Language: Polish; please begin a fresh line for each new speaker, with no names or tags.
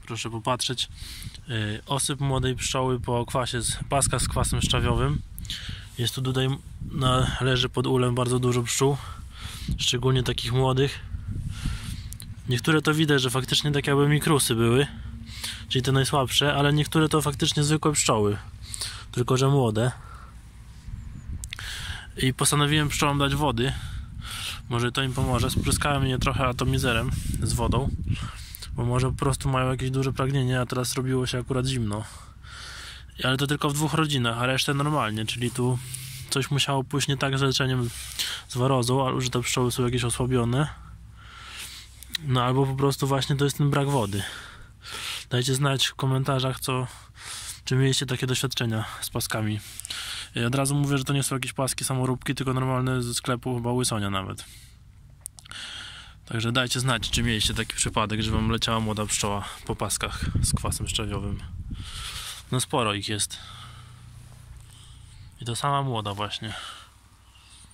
Proszę popatrzeć. Osyp młodej pszczoły po kwasie z paska z kwasem szczawiowym. Jest tu tutaj, leży pod ulem bardzo dużo pszczół, szczególnie takich młodych. Niektóre to widać, że faktycznie tak jakby mikrusy były, czyli te najsłabsze, ale niektóre to faktycznie zwykłe pszczoły, tylko że młode. I postanowiłem pszczołom dać wody, może to im pomoże. Spryskałem je trochę atomizerem z wodą, bo może po prostu mają jakieś duże pragnienie, a teraz robiło się akurat zimno. Ale to tylko w 2 rodzinach, a resztę normalnie, czyli tu coś musiało pójść nie tak z leczeniem z warozą, albo że te pszczoły są jakieś osłabione. No albo po prostu właśnie to jest ten brak wody. Dajcie znać w komentarzach, czy mieliście takie doświadczenia z paskami. Ja od razu mówię, że to nie są jakieś paski samoróbki, tylko normalne ze sklepu, chyba Łysonia nawet. Także dajcie znać, czy mieliście taki przypadek, że wam leciała młoda pszczoła po paskach z kwasem szczawiowym. No sporo ich jest. I to sama młoda właśnie.